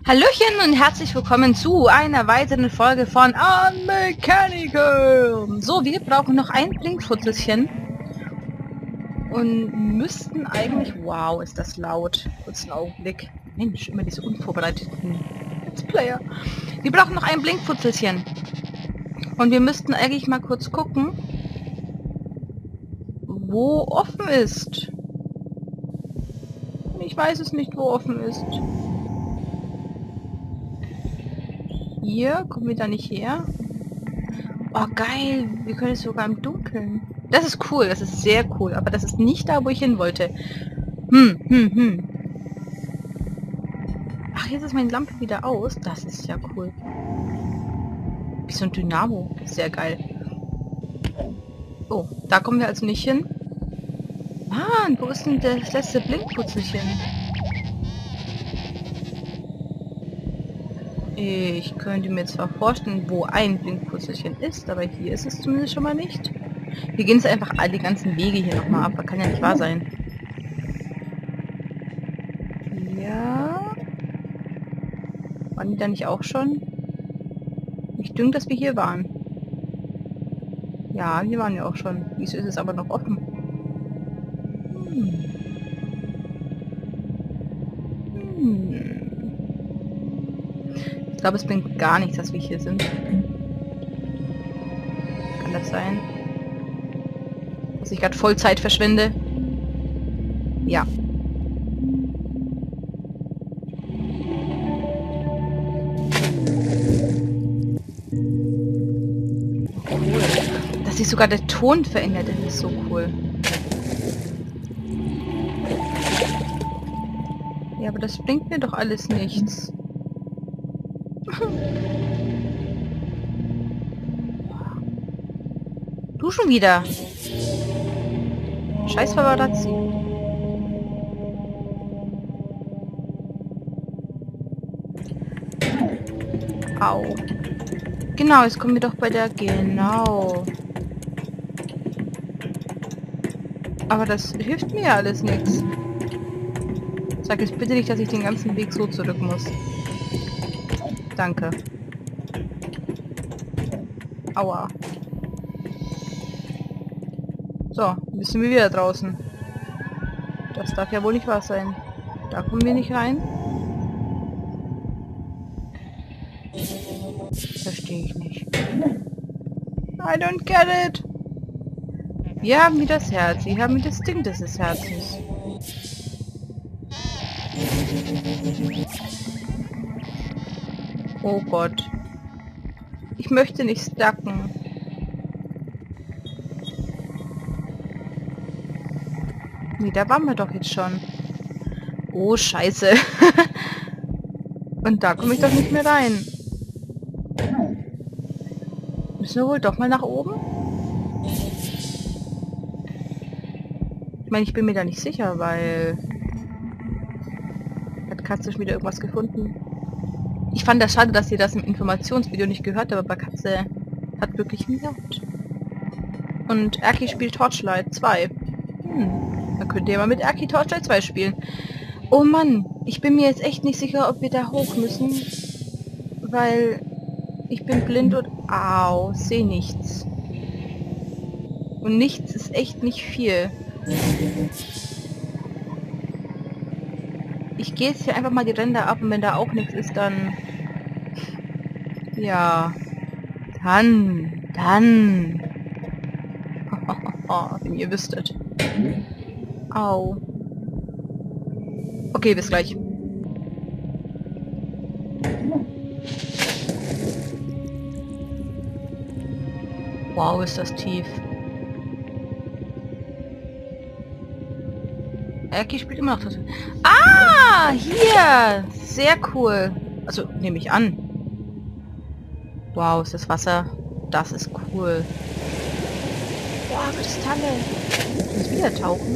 Hallöchen und herzlich willkommen zu einer weiteren Folge von Unmechanical. So, wir brauchen noch ein Blinkfutzelchen und müssten eigentlich... Wow, ist das laut. Kurz einen Augenblick. Mensch, immer diese unvorbereiteten Let's Player. Wir brauchen noch ein Blinkfutzelchen. Und wir müssten eigentlich mal kurz gucken, wo offen ist. Ich weiß es nicht, wo offen ist. Hier, kommen wir da nicht her? Oh, geil. Wir können es sogar im Dunkeln. Das ist cool, das ist sehr cool. Aber das ist nicht da, wo ich hin wollte. Ach, jetzt ist meine Lampe wieder aus. Das ist ja cool. Wie so ein Dynamo. Sehr geil. Oh, da kommen wir also nicht hin. Mann, wo ist denn das letzte Blinkputzelchen? Ich könnte mir zwar vorstellen, wo ein Blinkputzelchen ist, aber hier ist es zumindest schon mal nicht. Wir gehen jetzt einfach all die ganzen Wege hier nochmal ab. Das kann ja nicht wahr sein. Ja. Waren die da nicht auch schon? Ich denke, dass wir hier waren. Ja, hier waren wir auch schon. Wieso ist es aber noch offen? Ich glaube, es bringt gar nichts, dass wir hier sind. Kann das sein? Dass ich gerade voll Zeit verschwende? Ja. Cool. Dass sich sogar der Ton verändert, das ist so cool. Ja, aber das bringt mir doch alles nichts. Du schon wieder. Scheiß Paparazzi. Au. Genau, jetzt kommen wir doch bei der... Genau. Aber das hilft mir ja alles nichts. Sag jetzt bitte nicht, dass ich den ganzen Weg so zurück muss. Danke. Aua. So, müssen wir wieder draußen. Das darf ja wohl nicht wahr sein. Da kommen wir nicht rein. Verstehe ich nicht. I don't get it. Wir haben wieder das Herz. Sie haben das Ding des Herzens. Oh Gott. Ich möchte nicht stacken. Nee, da waren wir doch jetzt schon. Oh, scheiße. Und da komme ich doch nicht mehr rein. Müssen wir wohl doch mal nach oben? Ich meine, ich bin mir da nicht sicher, weil... Hat Katze schon wieder irgendwas gefunden? Ich fand das schade, dass ihr das im Informationsvideo nicht gehört habt, aber Katze hat wirklich miaut. Und Erki spielt Torchlight 2. Dann könnt ihr mal mit Erki Torchlight 2 spielen. Oh Mann, ich bin mir jetzt echt nicht sicher, ob wir da hoch müssen. Weil ich bin blind und... Au, sehe nichts. Und nichts ist echt nicht viel. Ich gehe jetzt hier einfach mal die Ränder ab und wenn da auch nichts ist, dann... Ja. Dann. Wenn ihr wüsstet. Au. Okay, bis gleich. Wow, ist das tief. Erki spielt immer noch das. Ah, hier! Sehr cool. Also, nehme ich an. Wow, ist das Wasser. Das ist cool. Wow, Kristalle. Muss wieder tauchen.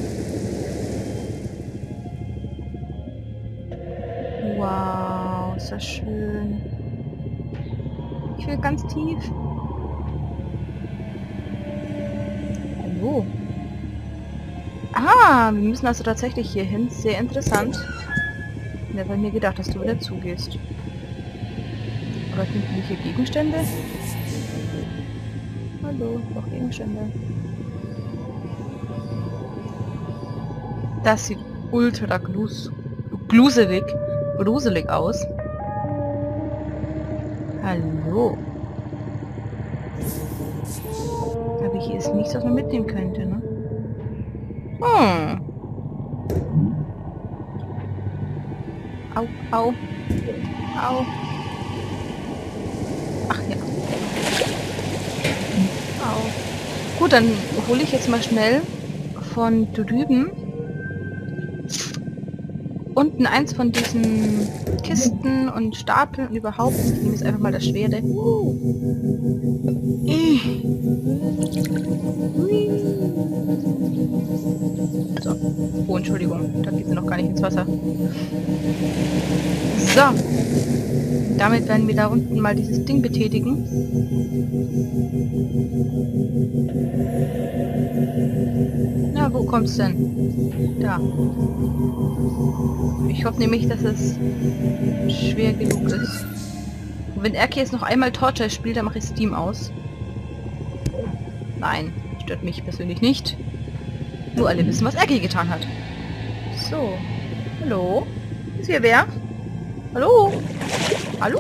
Wow, ist das schön. Ich will ganz tief. Wo? Ah, wir müssen also tatsächlich hier hin. Sehr interessant. Ja, bei mir gedacht, dass du wieder zugehst. Aber finden wir hier Gegenstände? Hallo, noch Gegenstände. Das sieht ultra gruselig aus. Hallo. Aber hier ist nichts, was man mitnehmen könnte, ne? Hm. Au, au. Au. Ach ja. Au. Gut, dann hole ich jetzt mal schnell von drüben unten eins von diesen Kisten und Stapeln und überhaupt. Ich nehme jetzt einfach mal das Schwere. So. Oh, Entschuldigung. Da geht sie noch gar nicht ins Wasser. So. Damit werden wir da unten mal dieses Ding betätigen. Na, wo kommt's denn? Da. Ich hoffe nämlich, dass es schwer genug ist. Und wenn Erki jetzt noch einmal Torture spielt, dann mache ich Steam aus. Nein, stört mich persönlich nicht. Nur alle wissen, was Erki getan hat. So. Hallo? Ist hier wer? Hallo? Hallo?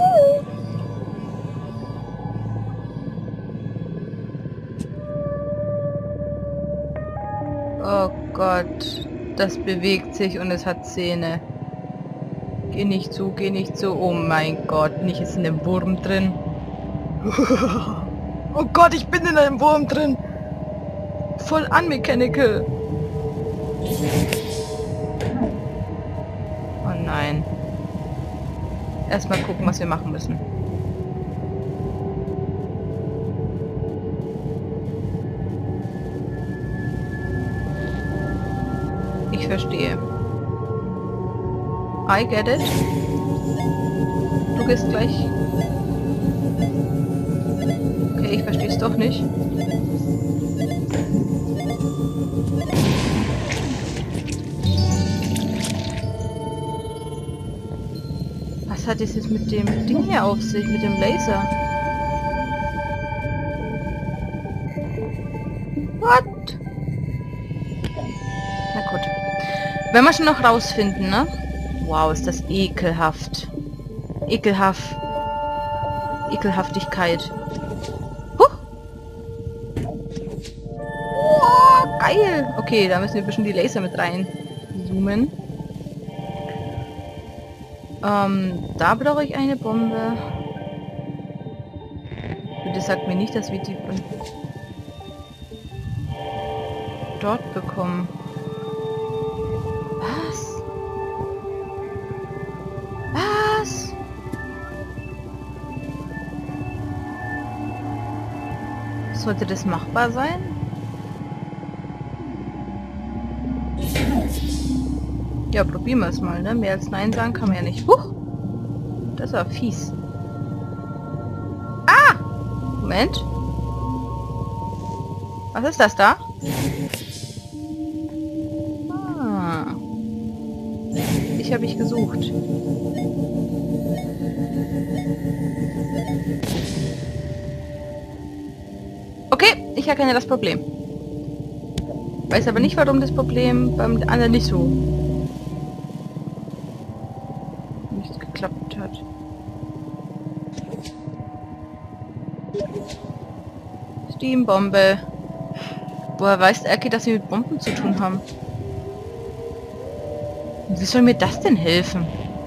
Oh Gott. Das bewegt sich und es hat Zähne. Geh nicht zu, geh nicht zu. Oh mein Gott, nicht ist in einem Wurm drin. Oh Gott, ich bin in einem Wurm drin. Voll unmechanical. Oh nein. Erstmal gucken, was wir machen müssen. Ich verstehe. I get it. Du gehst gleich. Okay, ich verstehe es doch nicht. Was hat es jetzt mit dem Ding hier auf sich, mit dem Laser? What? Na gut. Wenn wir schon noch rausfinden, ne? Wow, ist das ekelhaft. Ekelhaft. Ekelhaftigkeit. Huh! Oh, geil! Okay, da müssen wir ein bisschen die Laser mit rein zoomen. Da brauche ich eine Bombe. Bitte sagt mir nicht, dass wir die von dort bekommen. Was? Was? Sollte das machbar sein? Ja, probieren wir es mal, ne? Mehr als Nein sagen kann man ja nicht. Huch! Das war fies. Ah! Moment. Was ist das da? Ah. Ich habe mich gesucht. Okay, ich erkenne das Problem. Weiß aber nicht, warum das Problem beim anderen nicht so nicht geklappt hat. Steambombe. Woher weiß Erki, dass wir mit Bomben zu tun haben? Wie soll mir das denn helfen?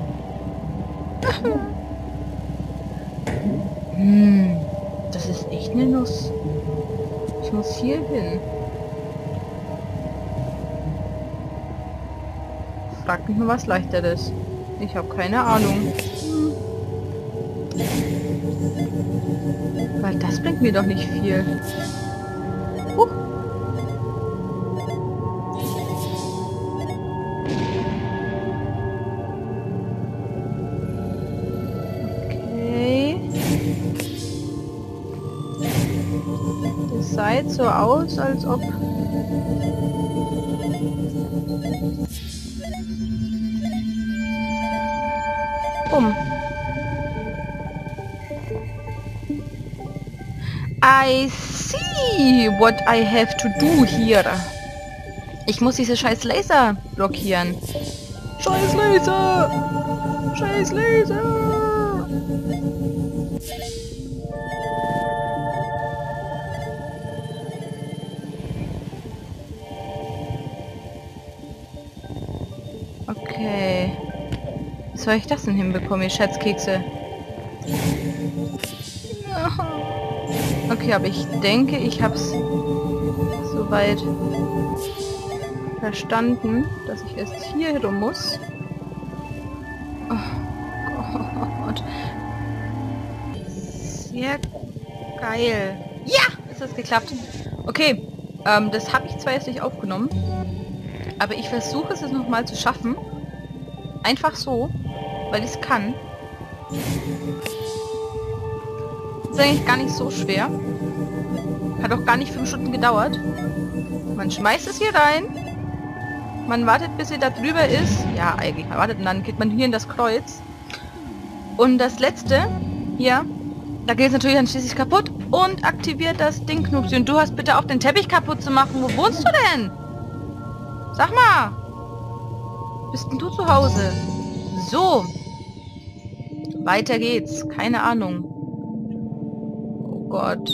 Das ist echt eine Nuss. Ich muss hier hin. Frag mich mal was Leichteres. Ich habe keine Ahnung. Weil das bringt mir doch nicht viel. Okay. Das sah so aus, als ob... Bumm. I see what I have to do here. Ich muss diese scheiß Laser blockieren. Scheiß Laser! Scheiß Laser! Okay. Wie soll ich das denn hinbekommen, ihr Schätzkekse? Okay, aber ich denke, ich hab's soweit verstanden, dass ich erst hier herum muss. Oh Gott. Sehr geil. Ja! Ist das geklappt? Okay, das habe ich zwar jetzt nicht aufgenommen, aber ich versuche es jetzt nochmal zu schaffen. Einfach so, weil ich es kann. Ist eigentlich gar nicht so schwer. Hat auch gar nicht 5 Stunden gedauert. Man schmeißt es hier rein. Man wartet, bis sie da drüber ist. Ja, eigentlich. Man wartet und dann geht man hier in das Kreuz. Und das letzte, hier, da geht es natürlich dann schließlich kaputt und aktiviert das Ding, Knupsi. Und du hast bitte auf den Teppich kaputt zu machen. Wo wohnst du denn? Sag mal. Bist denn du zu Hause? So. Weiter geht's. Keine Ahnung. Oh Gott.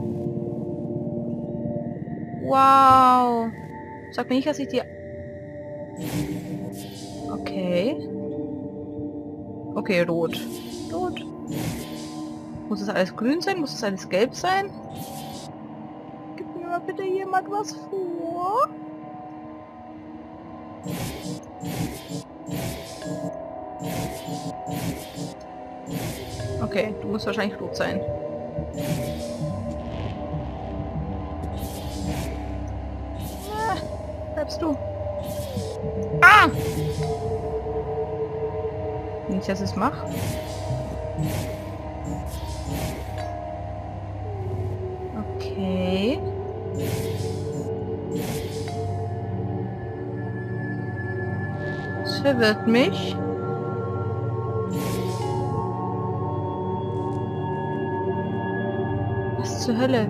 Wow. Sag mir nicht, dass ich die... Okay. Okay, rot. Rot. Muss es alles grün sein? Muss es alles gelb sein? Gib mir mal bitte jemand was vor. Okay, du musst wahrscheinlich rot sein. Ah, bleibst du. Ah! Nicht, dass ich es mache. Okay. Das verwirrt mich. Was zur Hölle?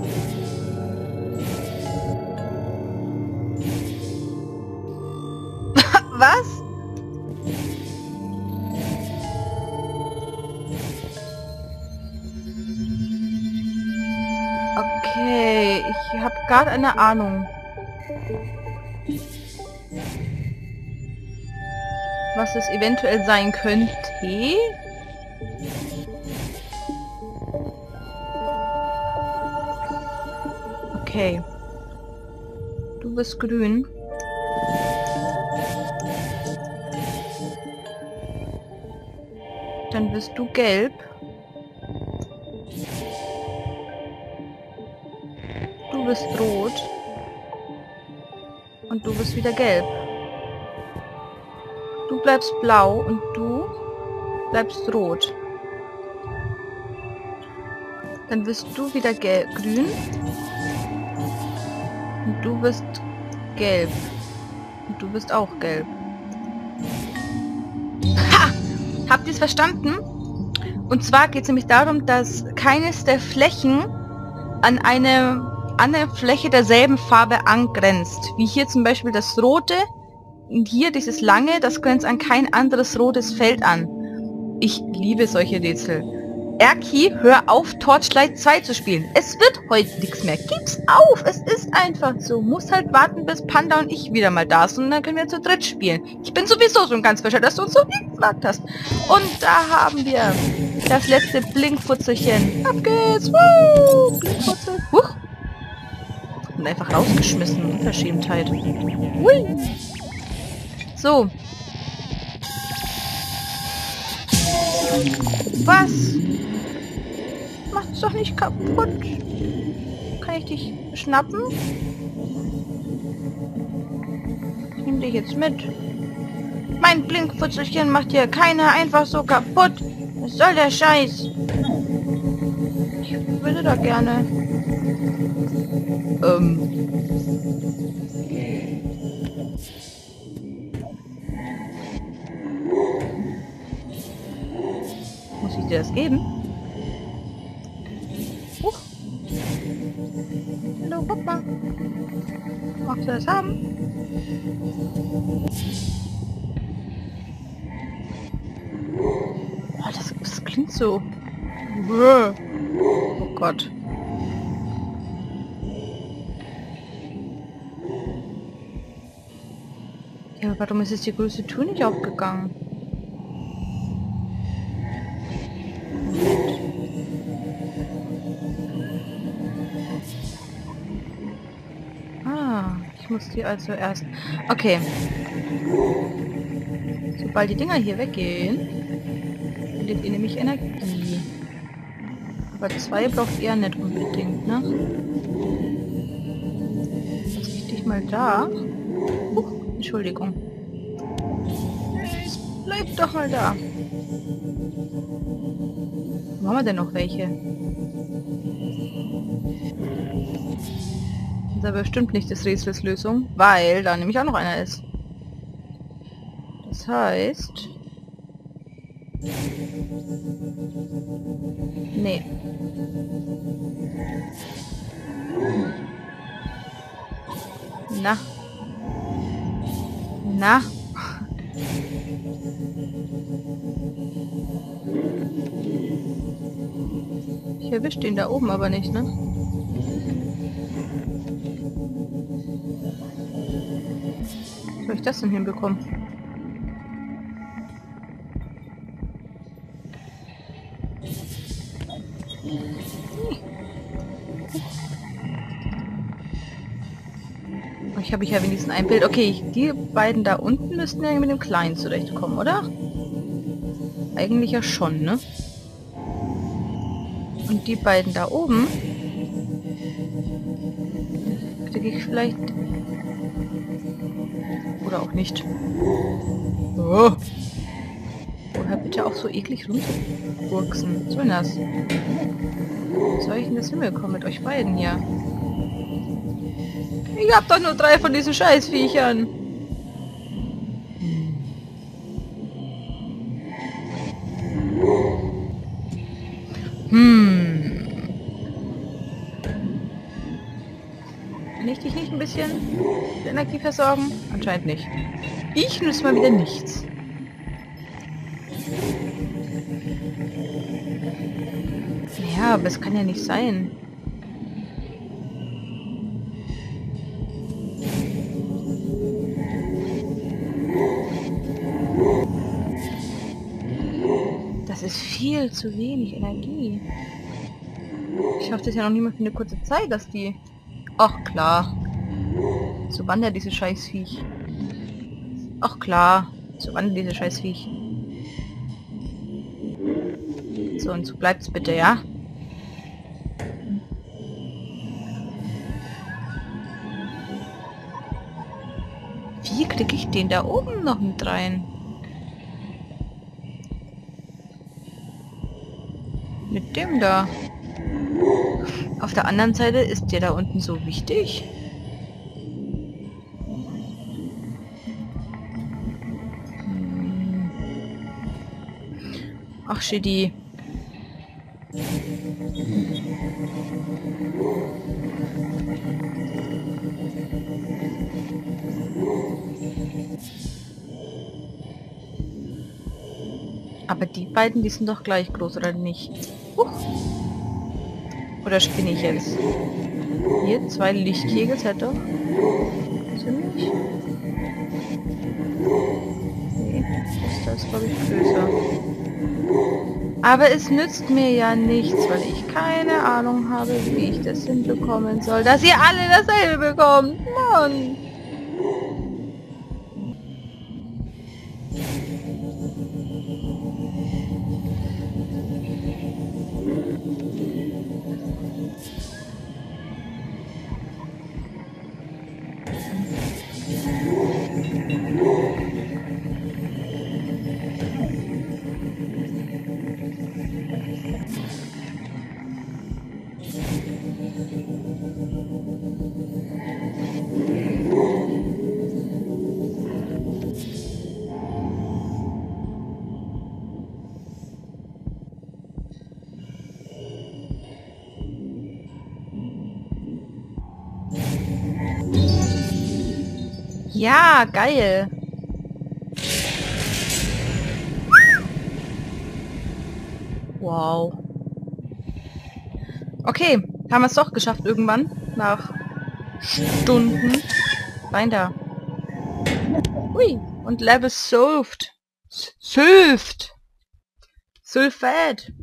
Was? Okay, ich habe gerade eine Ahnung. Was es eventuell sein könnte. Okay. Du bist grün. Dann bist du gelb. Du bist rot. Und du bist wieder gelb. Du bleibst blau und du bleibst rot. Dann bist du wieder grün. Und du bist gelb. Und du bist auch gelb. Ha! Habt ihr es verstanden? Und zwar geht es nämlich darum, dass keines der Flächen an eine andere Fläche derselben Farbe angrenzt. Wie hier zum Beispiel das rote. Und hier dieses lange, das grenzt an kein anderes rotes Feld an. Ich liebe solche Rätsel. Erki, hör auf, Torchlight 2 zu spielen. Es wird heute nichts mehr. Gib's auf. Es ist einfach so. Muss halt warten, bis Panda und ich wieder mal da sind. Und dann können wir zu dritt spielen. Ich bin sowieso schon ganz verstanden, dass du uns so viel gefragt hast. Und da haben wir das letzte Blinkfutzelchen. Ab geht's. Woo! Blinkfutzel. Huch. Und einfach rausgeschmissen. Unverschämtheit. Hui. So. Was? Macht's doch nicht kaputt. Kann ich dich schnappen? Ich nehme dich jetzt mit. Mein Blinkfutzelchen macht hier keiner einfach so kaputt. Was soll der Scheiß? Ich würde da gerne. Muss ich dir das geben? Hallo, guck mal. Magst du das haben? Oh, das klingt so. Oh Gott. Ja, aber warum ist jetzt die größte Tür nicht aufgegangen? Ah, ich muss die also erst... Okay. Sobald die Dinger hier weggehen, verliert ihr nämlich Energie. Aber 2 braucht ihr nicht unbedingt, ne? Lass ich dich mal da. Entschuldigung. Bleib doch mal da. Wo haben wir denn noch welche? Das ist aber bestimmt nicht des Rätsels Lösung, weil da nämlich auch noch einer ist. Das heißt... Nee. Na. Na. Ich erwische den da oben aber nicht, ne? Wie soll ich das denn hinbekommen? Ich habe ja wenigstens ein Bild. Okay, die beiden da unten müssten ja mit dem Kleinen zurechtkommen, oder? Eigentlich ja schon, ne? Und die beiden da oben kriege ich vielleicht... Oder auch nicht. Oh. Woher bitte auch so eklig runterwurksen? Was soll denn das? Wie soll ich denn das hinbekommen mit euch beiden hier? Ich hab doch nur 3 von diesen Scheißviechern. Kann ich dich nicht ein bisschen mit Energie versorgen? Anscheinend nicht. Ich nütze mal wieder nichts. Ja, aber es kann ja nicht sein. Das ist viel zu wenig Energie. Ich schaffe das ja noch nicht mal für eine kurze Zeit, dass die... Ach klar. So wandert diese Scheißviech. Ach klar. So wandert diese Scheißviech. So, und so bleibt's bitte, ja? Wie kriege ich den da oben noch mit rein? Mit dem da. Auf der anderen Seite ist der da unten so wichtig. Ach, Shitty. Aber die beiden, die sind doch gleich groß, oder nicht? Oder spinne ich jetzt? Hier, 2 Lichtkegel, seid doch. Ziemlich. Nee, das ist, glaube ich, größer. Aber es nützt mir ja nichts, weil ich keine Ahnung habe, wie ich das hinbekommen soll, dass ihr alle dasselbe bekommt. Mann! Ja, geil. Wow. Okay, haben wir es doch geschafft irgendwann. Nach Stunden. Rein da. Ui. Und Level solved. Solved. Sulfat.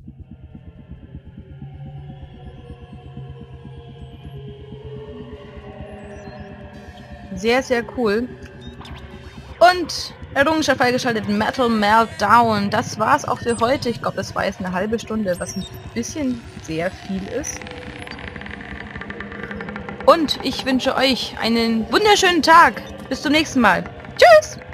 Sehr, sehr cool. Und Errungenschaft freigeschaltet, Metal Meltdown. Das war's auch für heute. Ich glaube, das war jetzt eine halbe Stunde, was ein bisschen sehr viel ist. Und ich wünsche euch einen wunderschönen Tag. Bis zum nächsten Mal. Tschüss!